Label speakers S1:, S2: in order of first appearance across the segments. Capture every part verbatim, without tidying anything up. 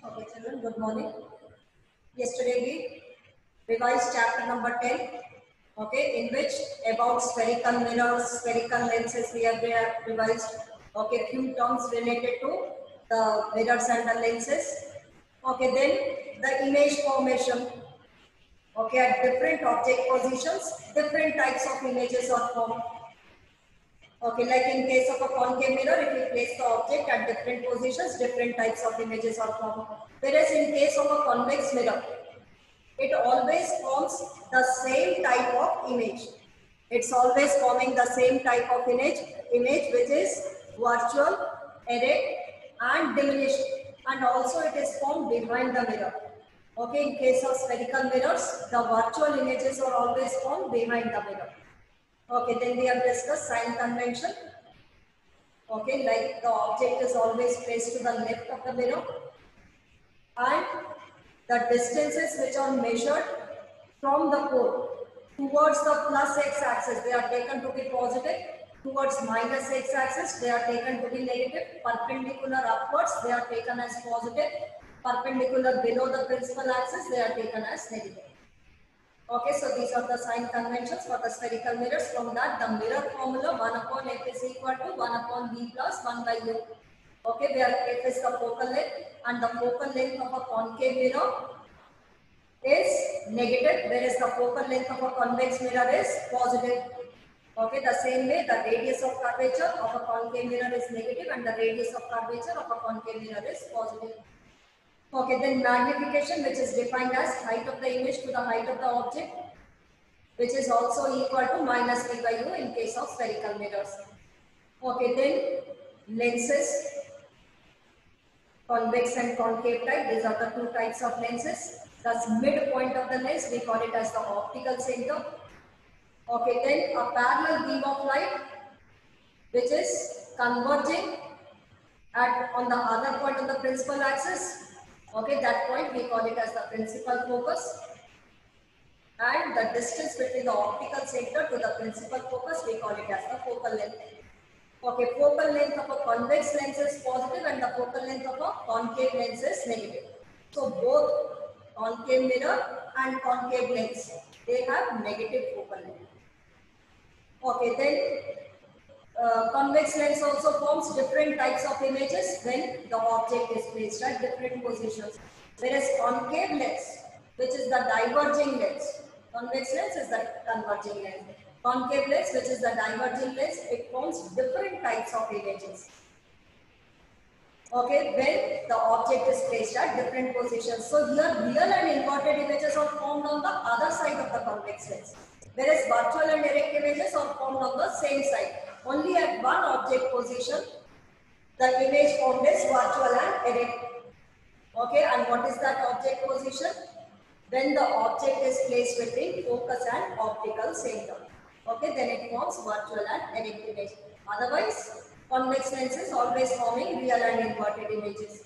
S1: Okay, children, good morning. Yesterday we revised chapter number ten, okay, in which about spherical mirrors, spherical lenses we have revised, okay, few terms related to the mirrors and the lenses. Okay, then the image formation, okay, at different object positions, different types of images are formed. Okay, like in case of a concave mirror, if we place the object at different positions, different types of images are formed. Whereas in case of a convex mirror, it always forms the same type of image. It's always forming the same type of image, image which is virtual, erect and diminished, and also it is formed behind the mirror. Okay, in case of spherical mirrors, the virtual images are always formed behind the mirror. Okay, then we have discussed sign convention. Okay, like the object is always placed to the left of the mirror, and the distances which are measured from the pole towards the plus x-axis, they are taken to be positive. Towards minus x-axis, they are taken to be negative. Perpendicular upwards, they are taken as positive. Perpendicular below the principal axis, they are taken as negative. Okay, so these are the sign conventions for the spherical mirrors. From that, the mirror formula one upon f is equal to one upon v plus one by u. Okay, where f is the focal length and the focal length of a concave mirror is negative, whereas the focal length of a convex mirror is positive. Okay, the same way the radius of curvature of a concave mirror is negative and the radius of curvature of a concave mirror is positive. Okay, then magnification, which is defined as height of the image to the height of the object, which is also equal to minus v by u in case of spherical mirrors. Okay, then lenses, convex and concave type, these are the two types of lenses. Thus midpoint of the lens, we call it as the optical center. Okay, then a parallel beam of light which is converging at on the other point of the principal axis. Okay, that point we call it as the principal focus, and the distance between the optical center to the principal focus we call it as the focal length. Okay, focal length of a convex lens is positive and the focal length of a concave lens is negative. So both concave mirror and concave lens, they have negative focal length. Okay, then uh, convex lens also forms different types of images when the object is placed at different positions. Whereas concave lens, which is the diverging lens, convex lens is the converging lens. Concave lens, which is the diverging lens, it forms different types of images. Okay, when the object is placed at different positions. So here real and inverted images are formed on the other side of the convex lens, whereas virtual and erect images are formed on the same side. Only at one object position, the image formed is virtual and erect. Okay, and what is that object position? When the object is placed between focus and optical center. Okay, then it forms virtual and erect image. Otherwise, convex lens is always forming real and inverted images.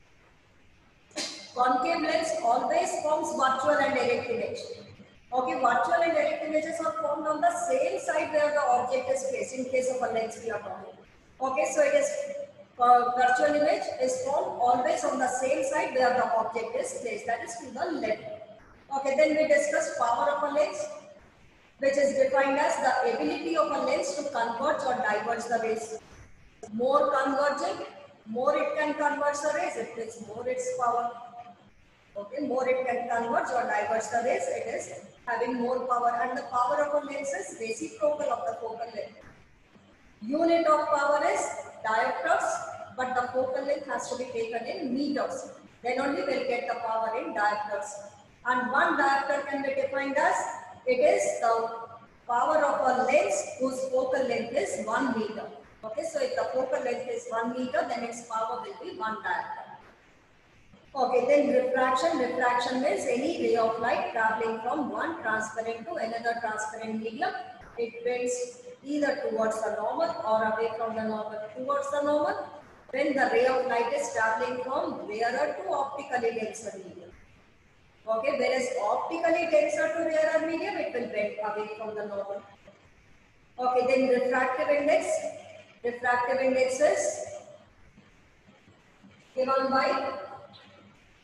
S1: Concave lens always forms virtual and erect image. Okay, virtual and erect images are formed on the same side where the object is placed in case of a lens we are talking. Okay, so it is uh, virtual image is formed always on the same side where the object is placed, that is to the left. Okay, then we discuss power of a lens, which is defined as the ability of a lens to converge or diverge the rays. More converging, more it can converge the rays, it is more its power. Okay, more it can converge or diverge the rays, it is having more power, and the power of a lens is reciprocal of the focal length. Unit of power is diopters, but the focal length has to be taken in meters. Then only we'll get the power in diopters. And one diopter can be defined as, it is the power of a lens whose focal length is one meter. Okay, so if the focal length is one meter, then its power will be one diopter. Okay, then refraction. Refraction means any ray of light traveling from one transparent to another transparent medium. It bends either towards the normal or away from the normal towards the normal when the ray of light is traveling from rarer to optically denser medium. Okay, whereas optically denser to rarer medium, it will bend away from the normal. Okay, then refractive index. Refractive index is given by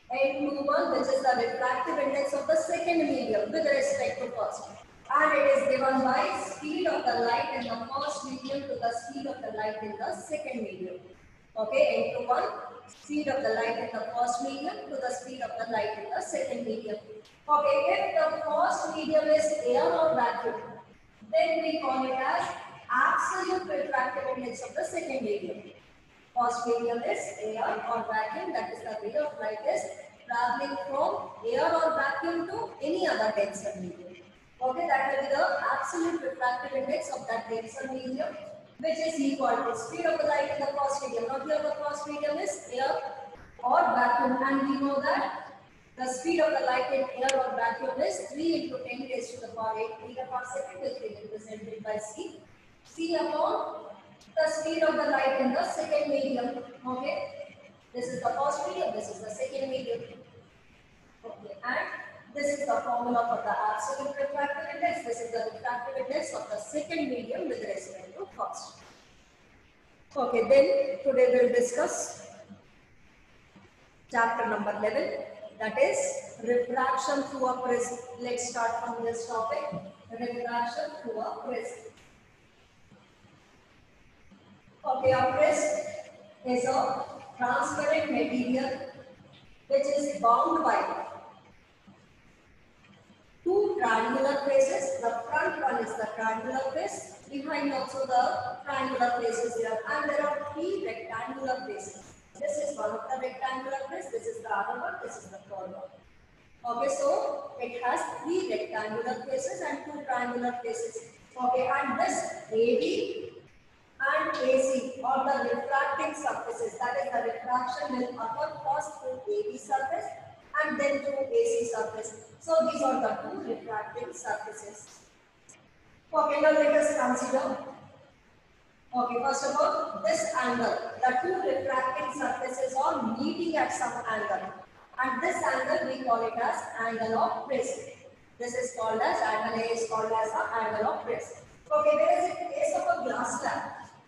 S1: N twenty-one, which is the refractive index of the second medium with respect to first. And it is given by speed of the light in the first medium to the speed of the light in the second medium. Okay, N twenty-one, speed of the light in the first medium to the speed of the light in the second medium. Okay, if the first medium is air or vacuum, then we call it as absolute refractive index of the second medium. First medium is air or vacuum, that is the ray of light is traveling from air or vacuum to any other denser medium. Okay, that will be the absolute refractive index of that denser medium, which is equal to speed of the light in the first medium. Now here the first medium is air or vacuum, and we know that the speed of the light in air or vacuum is three into ten raised to the power eight meter per second, which is represented by C. C upon the speed of the light in the second medium. Okay, this is the first medium, this is the second medium. Okay, and this is the formula for the absolute refractive index. This is the refractive index of the second medium with respect to first. Okay, then today we will discuss chapter number eleven, that is refraction through a prism. Let's start from this topic, refraction through a prism. Okay, a prism is a transparent material which is bound by two triangular faces. The front one is the triangular face, behind also the triangular faces here, and there are three rectangular faces. This is one of the rectangular face, this is the other one, this is the third one. Okay, so it has three rectangular faces and two triangular faces. Okay, and this A B and A C or the refracting surfaces, that is the refraction will occur first through A B surface and then through A C surface. So these are the two refracting surfaces. Okay, now let us consider. Okay, first of all, this angle, the two refracting surfaces are meeting at some angle, and this angle we call it as angle of prism. This is called as, angle A is called as the angle of prism. Okay, whereas in the case of a glass slab,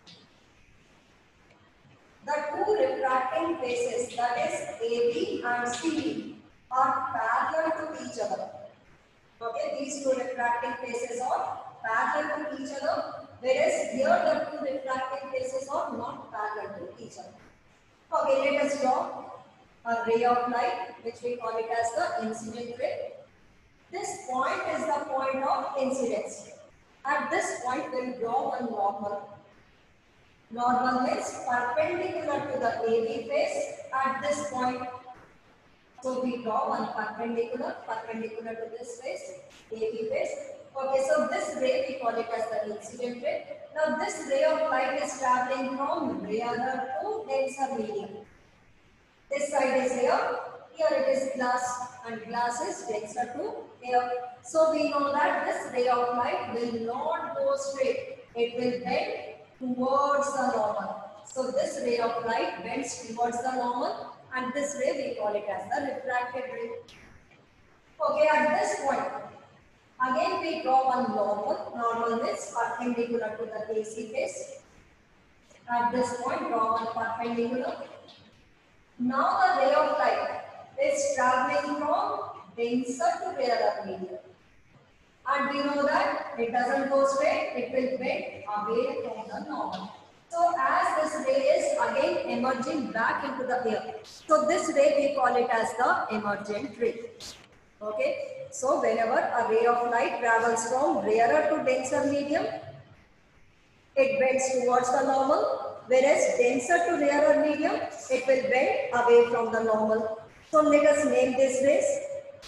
S1: the two refracting faces, that is A B and C B, are parallel to each other. Okay, these two refracting faces are parallel to each other, whereas here the two refracting faces are not parallel to each other. Okay, let us draw a ray of light, which we call it as the incident ray. This point is the point of incidence. At this point, we will draw one normal. Normal means perpendicular to the A B face at this point. So we draw one perpendicular, perpendicular to this face, A B face. Okay, so this ray we call it as the incident ray. Now this ray of light is traveling from rarer to denser medium. This side is air, here it is glass, and glass is denser to air. So we know that this ray of light will not go straight, it will bend towards the normal. So this ray of light bends towards the normal, and this ray we call it as the refracted ray. Okay, at this point, again we draw one normal. Normal means perpendicular to the A C face. At this point, draw one perpendicular. Now the ray of light is traveling from denser to rarer medium. And we know that it doesn't go straight, it will bend away from the normal. So as this ray is again emerging back into the air, so this ray we call it as the emergent ray. Okay, so whenever a ray of light travels from rarer to denser medium, it bends towards the normal, whereas denser to rarer medium, it will bend away from the normal. So let us name this rays.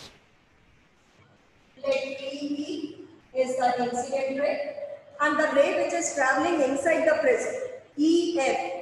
S1: Let E is the incident ray, and the ray which is traveling inside the prism, E F,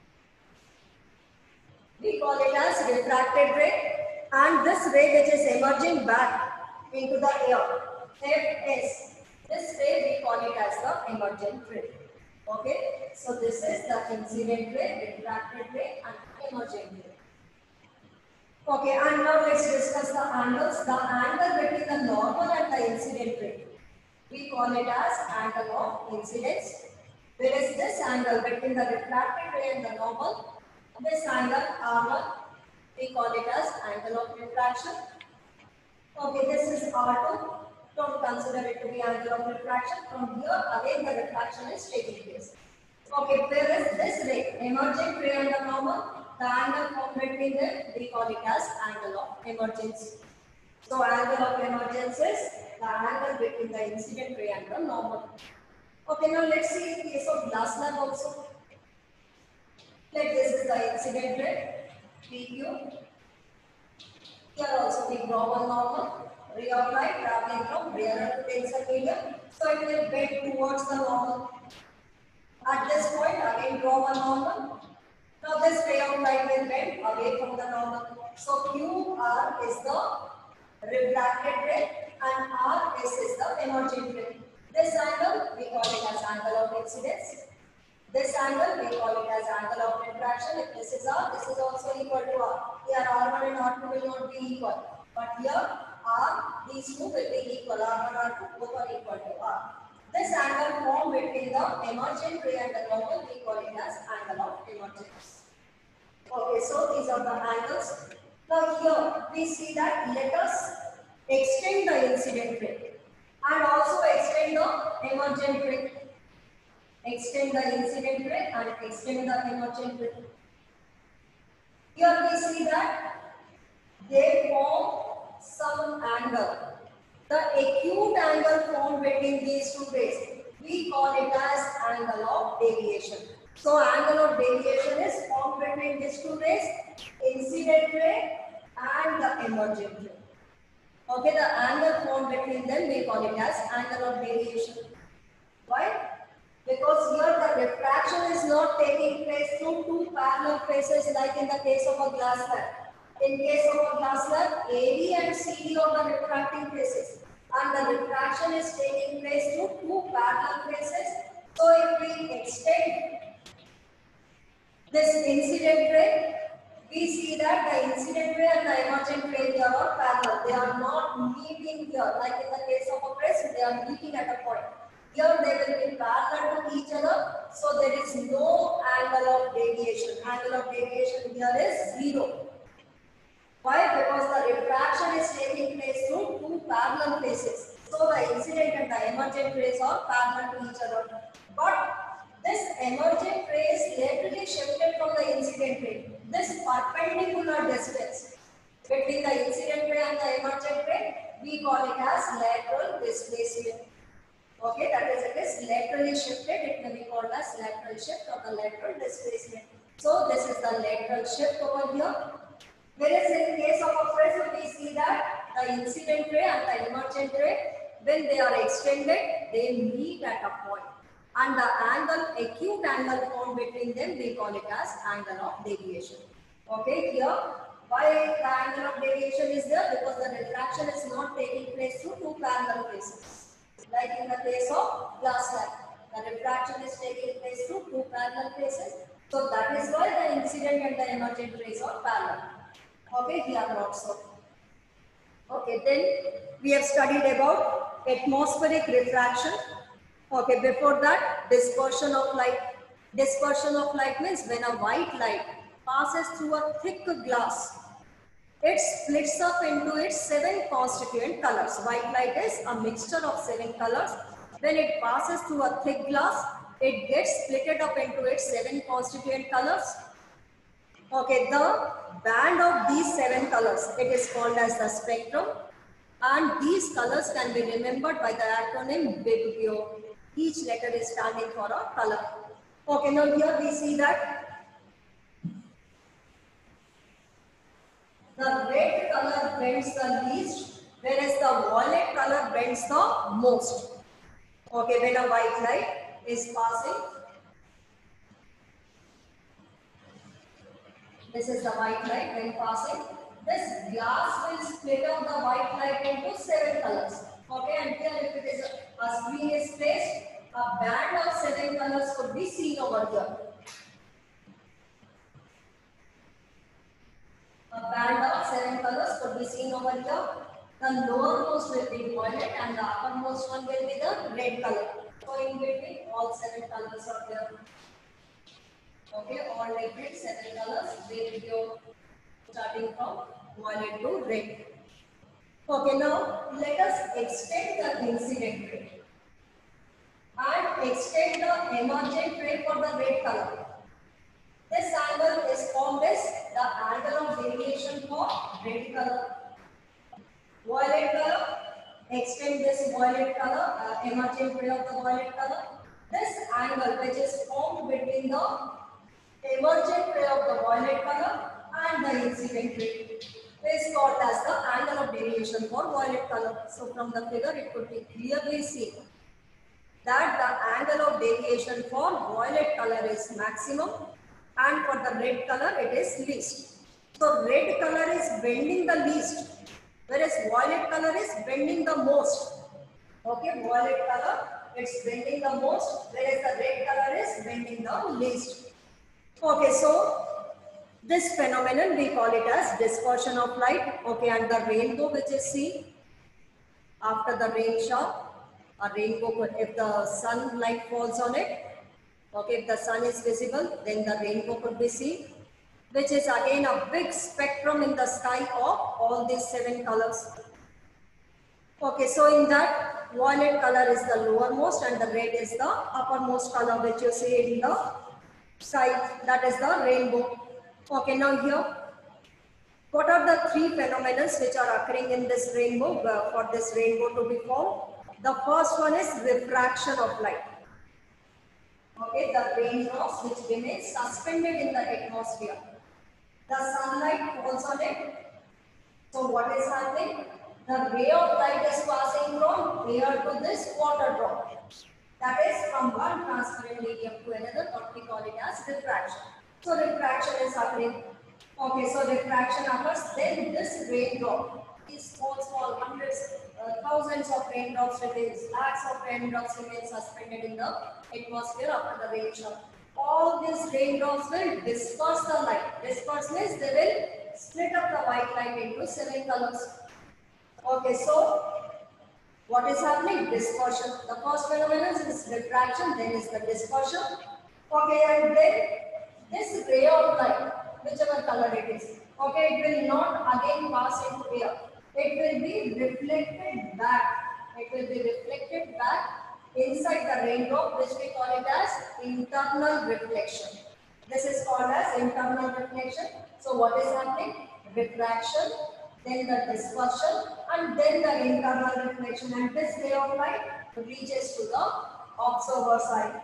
S1: we call it as refracted ray, and this ray which is emerging back into the air, F S, this ray we call it as the emergent ray. Okay, so this is the incident ray, refracted ray, and emergent ray. Okay, and now let's discuss the angles. The angle between the normal and the incident ray, we call it as angle of incidence. Whereas this angle between the refracted ray and the normal, this angle R one we call it as angle of refraction. Okay, this is R two. Don't consider it to be angle of refraction. From here, again the refraction is taking place. Okay, where is this ray? Emergent ray and the normal. The angle formed between them, we call it as angle of emergence. So, angle of emergence is the angle between the incident ray and the normal. Okay, now let's see in case of glass slab also. Like this is the incident ray, P Q. Here also we draw one normal. Ray of light traveling from real to tensor medium. So, it will bend towards the normal. At this point, again draw one normal. Now this ray of light will bend away from the normal. So Q R is the refracted ray and R S is the emergent ray. This angle we call it as angle of incidence. This angle we call it as angle of refraction. If this is R, this is also equal to R. Here R one and R two will not be equal. But here R, these two will be equal. R one, R two both are equal to R. This angle formed between the emergent ray and the normal, we call it as angle of emergence. Okay, so these are the angles. Now here we see that let us extend the incident ray and also extend the emergent ray. Extend the incident ray and extend the emergent ray. Here we see that they form some angle. The acute angle formed between these two rays, we call it as angle of deviation. So, angle of deviation is formed between these two rays, incident ray and the emergent ray. Okay, the angle formed between them, we call it as angle of deviation. Why? Because here the refraction is not taking place through two parallel faces like in the case of a glass slab. In case of a glass slab, A D and C D are the refracting faces. And the refraction is taking place through two parallel faces. So if we extend this incident ray, we see that the incident ray and the emergent ray they are parallel. They are not meeting here. Like in the case of a prism, they are meeting at a point. Here they will be parallel to each other. So there is no angle of deviation. Angle of deviation here is zero. Why? Because the refraction is taking place through two parallel faces. So the incident and the emergent rays are parallel to each other. But this emergent ray is laterally shifted from the incident ray. This perpendicular distance between the incident ray and the emergent ray, we call it as lateral displacement. Okay, that is, it is laterally shifted. It may be called as lateral shift or the lateral displacement. So this is the lateral shift over here. Whereas in case of a prism, we see that the incident ray and the emergent ray, when they are extended, they meet at a point. And the angle, acute angle formed between them, we call it as angle of deviation. Okay, here, why the angle of deviation is there? Because the refraction is not taking place through two parallel faces. Like in the case of glass slab, the refraction is taking place through two parallel faces. So that is why the incident and the emergent rays are parallel. Okay, here not so. Okay, then we have studied about atmospheric refraction. Okay, before that, dispersion of light. Dispersion of light means when a white light passes through a thick glass, it splits up into its seven constituent colors. White light is a mixture of seven colors. When it passes through a thick glass, it gets splitted up into its seven constituent colors. Okay, the band of these seven colors, it is called as the spectrum, and these colors can be remembered by the acronym WIBGYOR. Each letter is standing for a color. Okay, now here we see that the red color bends the least, whereas the violet color bends the most. Okay, when a white light is passing, this is the white light when passing. This glass will split up the white light into seven colors. Okay, and here if it is a, a screen is placed, a band of seven colors could be seen over here. A band of seven colors could be seen over here. The lowermost will be violet and the uppermost one will be the red color. So in between all seven colors are there. Okay, all between seven colors, WIBGYOR. starting from violet to red. Okay, now let us extend the incident ray and extend the emergent ray for the red color. This angle is formed as the angle of deviation for red color. Violet color, extend this violet color, uh, emergent ray of the violet color. This angle which is formed between the emergent ray of the violet color and the incident ray is called as the angle of deviation for violet color. So from the figure it could be clearly seen that the angle of deviation for violet color is maximum and for the red color it is least. So red color is bending the least, whereas violet color is bending the most. Okay, violet color it's bending the most, whereas the red color is bending the least. Okay, so this phenomenon we call it as dispersion of light. Okay, and the rainbow which is seen after the rain shower, a rainbow, if the sunlight falls on it, okay, if the sun is visible, then the rainbow could be seen, which is again a big spectrum in the sky of all these seven colors. Okay, so in that, violet color is the lowermost and the red is the uppermost color which you see in the sky, that is the rainbow. Okay, now here, what are the three phenomena which are occurring in this rainbow uh, for this rainbow to be formed? The first one is refraction of light. Okay, the raindrops which remain suspended in the atmosphere. The sunlight falls on it. So what is happening? The ray of light is passing from air to this water drop. That is from one transparent medium to another, what we call it as refraction. So refraction is happening. Okay, so refraction occurs, then this raindrop, these small, small hundreds, uh, thousands of raindrops remains, lakhs of raindrops remain suspended in the atmosphere after the rain shower. All these raindrops will disperse the light. Disperse means they will split up the white light into seven colors. Okay, so what is happening? Dispersion. The first phenomenon is refraction, then is the dispersion. Okay, and then this ray of light, whichever color it is, okay, it will not again pass into air. It will be reflected back. It will be reflected back inside the raindrop, which we call it as internal reflection. This is called as internal reflection. So what is happening? Refraction, then the dispersion, and then the internal reflection. And this ray of light reaches to the observer side.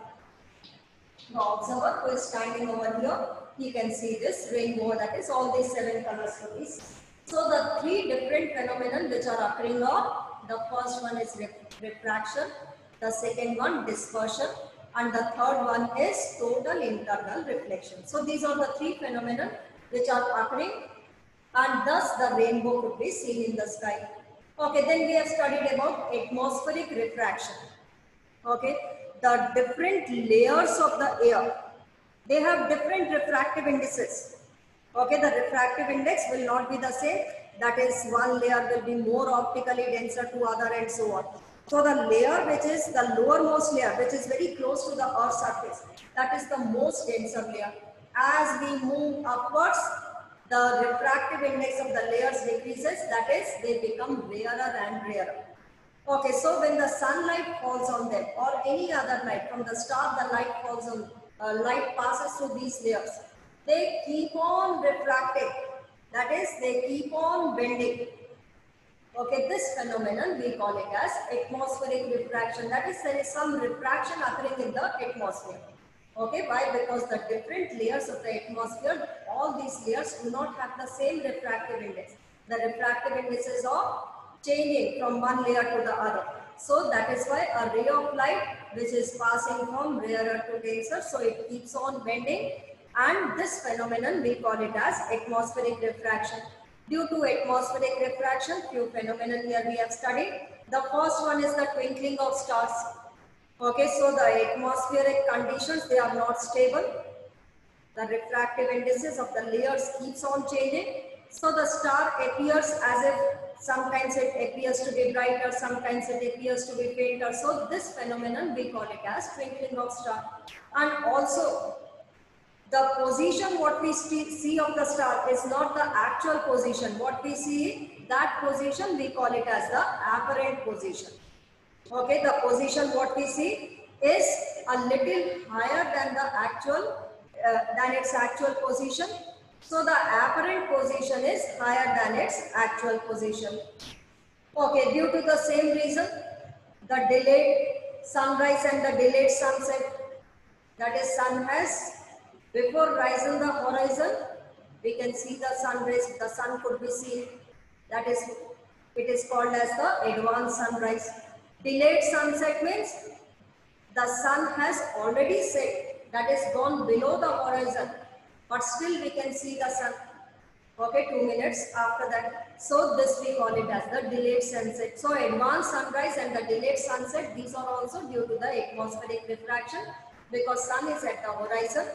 S1: The observer who is standing over here, he can see this rainbow, that is all these seven colors to be. So the three different phenomena which are occurring are, the first one is refraction, the second one dispersion, and the third one is total internal reflection. So these are the three phenomena which are occurring, and thus the rainbow could be seen in the sky. Okay, then we have studied about atmospheric refraction. Okay, the different layers of the air, they have different refractive indices. Okay, the refractive index will not be the same. That is, one layer will be more optically denser to other and so on. So the layer which is the lowermost layer, which is very close to the Earth's surface, that is the most denser layer. As we move upwards, the refractive index of the layers decreases, that is, they become rarer and rarer. Okay, so when the sunlight falls on them or any other light, from the star the light falls on, uh, light passes through these layers, they keep on refracting, that is, they keep on bending. Okay, this phenomenon we call it as atmospheric refraction, that is, there is some refraction occurring in the atmosphere. Okay, why? Because the different layers of the atmosphere, all these layers do not have the same refractive index. The refractive indices are changing from one layer to the other. So that is why a ray of light which is passing from rarer to denser, so it keeps on bending, and this phenomenon we call it as atmospheric refraction. Due to atmospheric refraction, few phenomena here we have studied. The first one is the twinkling of stars. Okay, so the atmospheric conditions, they are not stable. The refractive indices of the layers keeps on changing. So the star appears as if sometimes it appears to be brighter, sometimes it appears to be fainter. So this phenomenon we call it as twinkling of star. And also the position what we see of the star is not the actual position. What we see, that position we call it as the apparent position. Okay, the position what we see is a little higher than the actual, uh, than its actual position. So the apparent position is higher than its actual position. Okay, due to the same reason, the delayed sunrise and the delayed sunset, that is sun has before rising the horizon, we can see the sun rays, the sun could be seen. That is, it is called as the advanced sunrise. Delayed sunset means the sun has already set, that is gone below the horizon, but still we can see the sun. Okay, two minutes after that. So this we call it as the delayed sunset. So advanced sunrise and the delayed sunset, these are also due to the atmospheric refraction, because sun is at the horizon.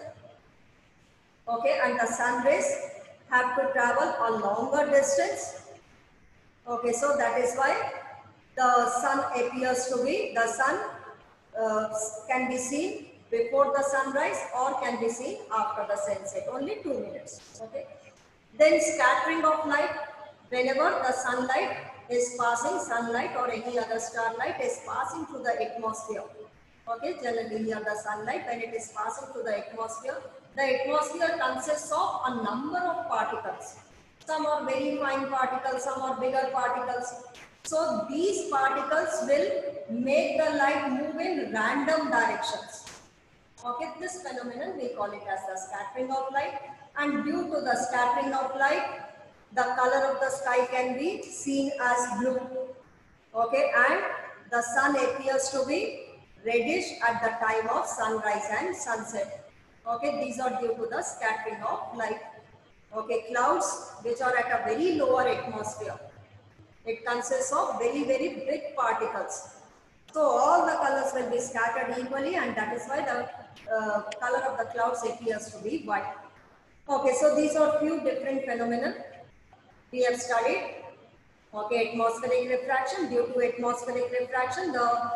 S1: Okay, and the sun rays have to travel a longer distance. Okay, so that is why the sun appears to be, the sun uh, can be seen before the sunrise or can be seen after the sunset, only two minutes. Okay. Then scattering of light, whenever the sunlight is passing, sunlight or any other starlight is passing through the atmosphere. Okay, generally here the sunlight, when it is passing through the atmosphere, the atmosphere consists of a number of particles. Some are very fine particles, some are bigger particles. So these particles will make the light move in random directions. Okay, this phenomenon we call it as the scattering of light. And due to the scattering of light, the color of the sky can be seen as blue. Okay, and the sun appears to be reddish at the time of sunrise and sunset. Okay, these are due to the scattering of light. Okay, clouds which are at a very lower atmosphere, it consists of very very big particles. So all the colors will be scattered equally, and that is why the uh, color of the clouds appears to be white. Okay, so these are few different phenomena we have studied. Okay, atmospheric refraction. Due to atmospheric refraction, the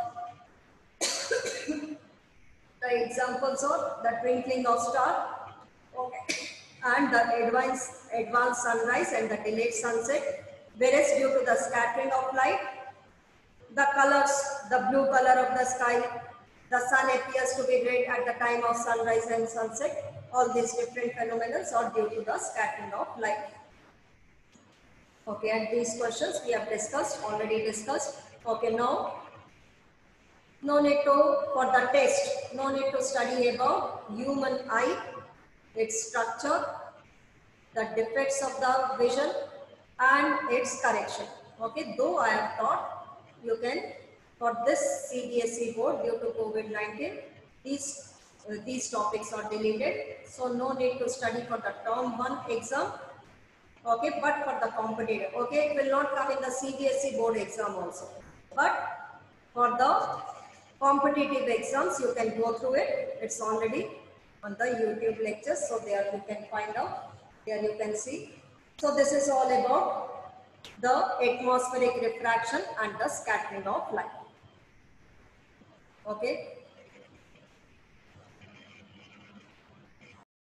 S1: the examples are the twinkling of star, okay, and the advanced advanced sunrise and the delayed sunset. Whereas due to the scattering of light, the colors, the blue color of the sky, the sun appears to be red at the time of sunrise and sunset. All these different phenomena are due to the scattering of light. Okay, and these questions we have discussed, already discussed. Okay, now, no need to, for the test, no need to study about human eye, its structure, the defects of the vision and its correction. Okay, though I have taught, you can, for this C B S E board due to COVID nineteen, these uh, these topics are deleted. So no need to study for the term one exam. Okay, but for the competitive, okay, it will not come in the C B S E board exam also. But for the competitive exams, you can go through it. It's already on the YouTube lectures, so there you can find out. There you can see. So this is all about the atmospheric refraction and the scattering of light. Okay.